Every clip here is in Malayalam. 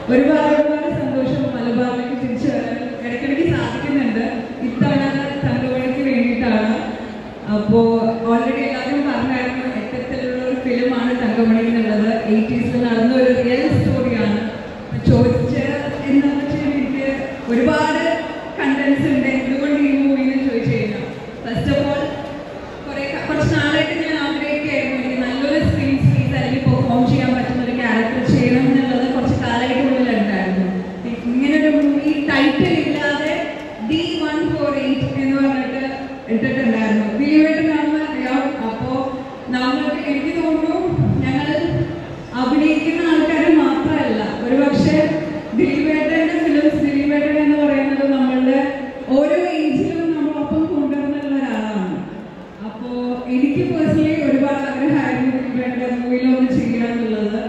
ഒരുപാട് ഒരുപാട് സന്തോഷം. മലബാറിലേക്ക് തിരിച്ചു വരാൻ ഇടയ്ക്കിടയ്ക്ക് സാധിക്കുന്നുണ്ട്. ഇത്തവണ തങ്കമണിക്ക് വേണ്ടിയിട്ടാണ്. അപ്പോൾ ഓൾറെഡി എല്ലാവരും പറഞ്ഞായിരുന്നു എത്തരത്തിലുള്ള ഒരു ഫിലിമാണ് തങ്കമണി എന്നുള്ളത്. 80s നടന്ന ഒരു റിയൽ സ്റ്റോറിയാണ്. ചോദിച്ച എന്താണെന്ന് വെച്ചാൽ എനിക്ക് ഒരുപാട് കണ്ടൻസ് ഉണ്ട് എന്തുകൊണ്ട് ഈ മൂവിന്ന് ചോദിച്ചു കഴിഞ്ഞാൽ, ഫസ്റ്റ് ഓഫ് ഓൾ കുറച്ച് നാളായിട്ട് ഞാൻ ആഗ്രഹിക്കുകയായിരുന്നു എനിക്ക് നല്ലൊരു സ്ക്രീൻ സ്പേസ് അല്ലെങ്കിൽ പെർഫോം ചെയ്യാൻ പറ്റുന്ന ഒരു ക്യാരക്ടർ ചെയ്യണം എന്നുള്ളത് കുറച്ച് കാലമായിട്ടുള്ളിലുണ്ടായിരുന്നു. ഇങ്ങനൊരു മൂവി ടൈറ്റിൽ ഇല്ലാതെ D148 എന്ന് പറഞ്ഞിട്ട് ഇട്ടിട്ടുണ്ടായിരുന്നു. ദിലീപേട്ടനാണെന്ന് അറിയാം. അപ്പോൾ നമ്മൾക്ക് എനിക്ക് തോന്നുന്നു ഞങ്ങൾ അഭിനയിക്കുന്ന ആൾക്കാർ മാത്രമല്ല, ഒരുപക്ഷെ ദിലീപേട്ടൻ്റെ ഫിലിംസ്, ദിലീപേട്ടൻ എന്ന് പറയുന്നത് നമ്മളുടെ ഓരോ ഏജിലും നമ്മളൊപ്പം കൊണ്ടുവരുന്നുള്ള ഒരാളാണ്. അപ്പോൾ എനിക്ക് പേഴ്സണലി ഒരുപാട് ആഗ്രഹമായിരുന്നു ദിലീപേട്ടൻ്റെ മൂവിയിലൊന്ന് ചെയ്യുക എന്നുള്ളത്.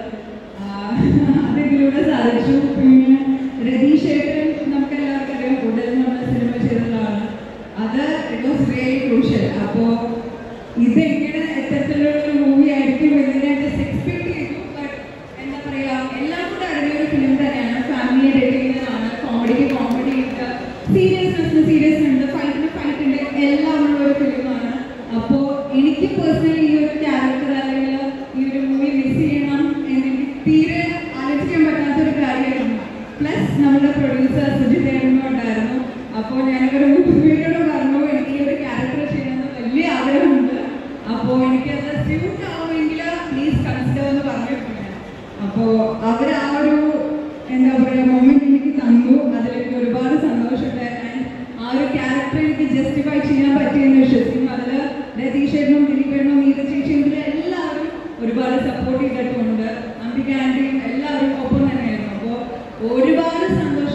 അതിലൂടെ സാധിച്ചു. പിന്നെ രതീഷേട്ടൻ നമുക്ക് എല്ലാവർക്കും അറിയാം, കൂടുതൽ നമ്മൾ സിനിമ ചെയ്തതാണ്. അത് ഇറ്റ് വാസ് റിയലി ക്രൂഷ്യൽ. അപ്പോൾ ഇതെങ്ങനെ എത്തരത്തിലുള്ളൊരു മൂവി ആയിരിക്കും എന്ന് ഞാൻ ജസ്റ്റ് എക്സ്പെക്ട് ചെയ്തു. ബട്ട് എന്താ പറയുക, എല്ലാം കൂടെ അടങ്ങിയ ഒരു ഫിലിം തന്നെയാണ്. ഫാമിലി എൻ്റർടൈനറാണ്. കോമഡിക്ക് കോമഡി ഉണ്ട്, സീരിയസ്നെസ്സിന് സീരിയസ് ഉണ്ട്, ഫൈറ്റിന് ഫൈറ്റ് ഉണ്ട്, എല്ലാം ഉള്ള ഒരു ഫിലിമാണ്. അപ്പോൾ എനിക്ക് പേഴ്സണലി ഈ ഒരു ക്യാരക്ടർ അല്ലെങ്കിൽ ഈ ഒരു മൂവി മിസ് ചെയ്യണം എന്നെനിക്ക് തീരെ ആലോചിക്കാൻ പറ്റാത്തൊരു കാര്യമായിരുന്നു. പ്ലസ് നമ്മുടെ പ്രൊഡ്യൂസർ സുജിത് ഏട്ടനും ഉണ്ടായിരുന്നു. അപ്പോൾ ഞാനൊരു മൂവിയോട് പറഞ്ഞു എനിക്ക് ഈ ഒരു ക്യാരക്ടർ ചെയ്യണമെന്ന് വലിയ ആഗ്രഹമുണ്ട്. അപ്പോൾ എനിക്കത് സ്യൂട്ട് ആവുമെങ്കിൽ പ്ലീസ് കൺസിഡർ എന്ന് പറഞ്ഞിട്ടുണ്ട്. അപ്പോൾ അവർ ആ ഒരു എന്താ പറയുക മൊമെന്റ് എനിക്ക് തന്നു. അതിലേക്ക് ഒരുപാട് സന്തോഷമുണ്ട്. ആൻഡ് ആ ഒരു ക്യാരക്ടർ എനിക്ക് ജസ്റ്റിഫൈ ചെയ്യാൻ പറ്റിയെന്ന് വിശ്വസിക്കുന്നു. അതിൽ രതീഷേട്ടനും ദിലീപേട്ടനും നീത ചേച്ചിയും എല്ലാവരും ഒരുപാട് സപ്പോർട്ട് ചെയ്തിട്ടുണ്ട്. അംബിക ആൻറ്റിയും എല്ലാവരും ഒപ്പം തന്നെയായിരുന്നു. അപ്പോൾ ഒരുപാട് സന്തോഷം.